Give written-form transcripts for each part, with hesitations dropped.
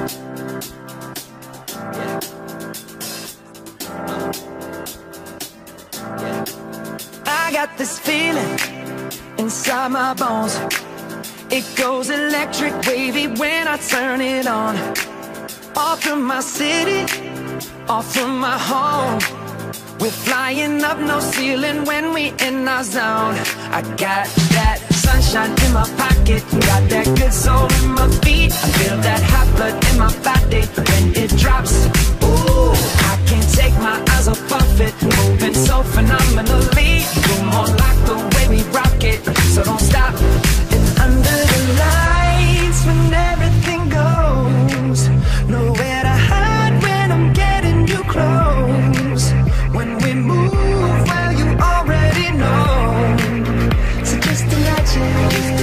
I got this feeling inside my bones. It goes electric wavy when I turn it on. Off from my city, off from my home. We're flying up, no ceiling when we in our zone. I got that sunshine in my pocket, got that good soul in my feet. I feel that hot blood in my body when it drops. Ooh, I can't take my eyes off of it, moving so phenomenally. You're more like the way we rock it, so don't stop. And under the lights when everything goes, nowhere to hide when I'm getting you close. When we move, well, you already know. So just imagine.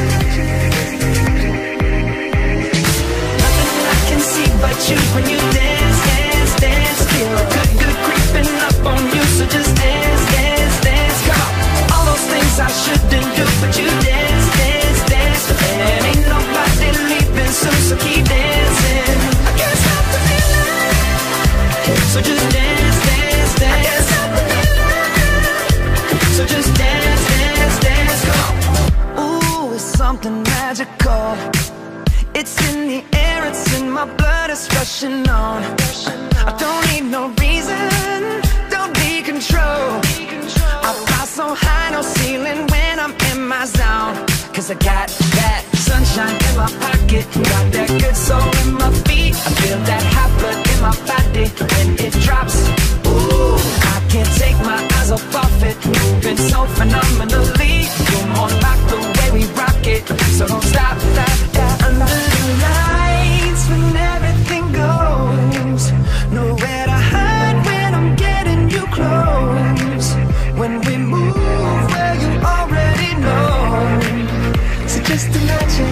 Nothing I can see but you when you dance, dance, dance. Feel good, good creeping up on you. So just dance, dance, dance. Come on. All those things I shouldn't do, but you dance, dance, dance. And ain't nobody leaving soon, so keep dancing. I can't stop the feeling. So just dance, dance, dance. I can't stop the feeling. So just dance, dance, dance. Come on. Ooh, it's something magical. It's in the air, it's in my blood, it's rushing on. I don't need no reason, don't be control. I fly so high, no ceiling when I'm in my zone. Cause I got that sunshine in my pocket, got that good soul in my feet. I feel that hot blood in my body when it drops. Ooh, I can't take my eyes off of it, moving so phenomenally. You're more like the way we rock it, so don't stop, stop, stop. Under the lights when everything goes, nowhere to hide when I'm getting you close. When we move, well, you already know. So just imagine.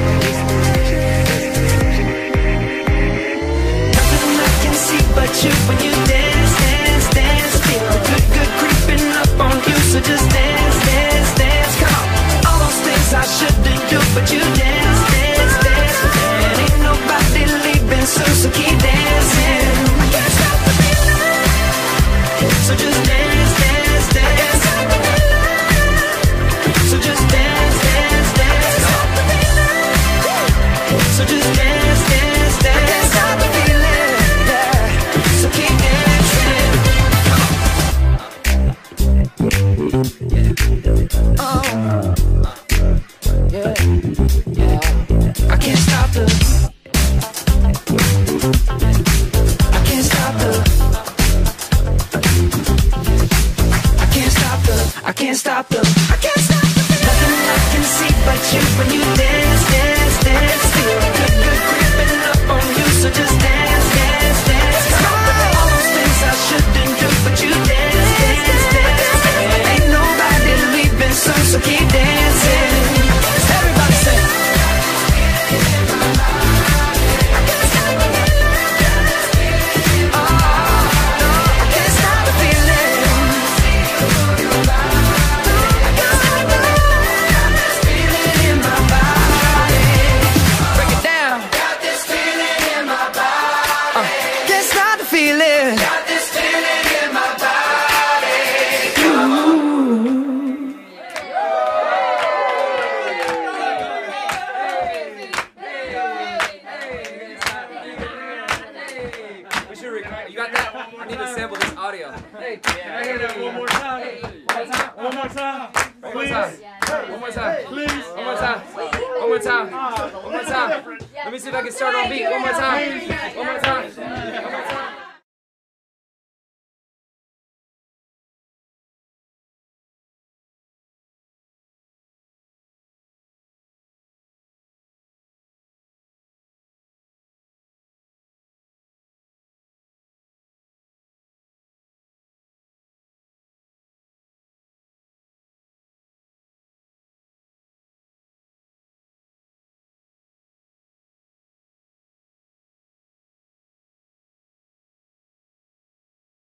Nothing I can see but you when you dance, dance, dance. Feel good, good creeping up on you. So just dance, dance, dance. Come on. All those things I shouldn't do, but you dance, dance, dance. And ain't nobody leaving soon, so keep dancing. I can't stop the feeling. So just dance, dance, dance. I can't stop the feeling. So just dance, dance, dance. Stop the feeling. So just dance, dance, dance. I can't stop the feeling. Yeah. So keep dancing. Oh. Yeah. Yeah. I can't stop the. I can't stop the. I can't stop the. I can't stop the. I can't stop the. Nothing I can see but you when you dance, dance, dance. Feel good, good creeping up on you. So just dance, dance, dance. Come on. All those things I shouldn't do, but you dance, dance, dance. Ain't nobody leaving soon, so keep dancing. Everybody say. You got that? I need to sample this audio. Hey, can I hear that one more time? One more time. One more time. One more time. Please. One more time. One more time. One more time. Let me see if I can start on beat. One more time. One more time.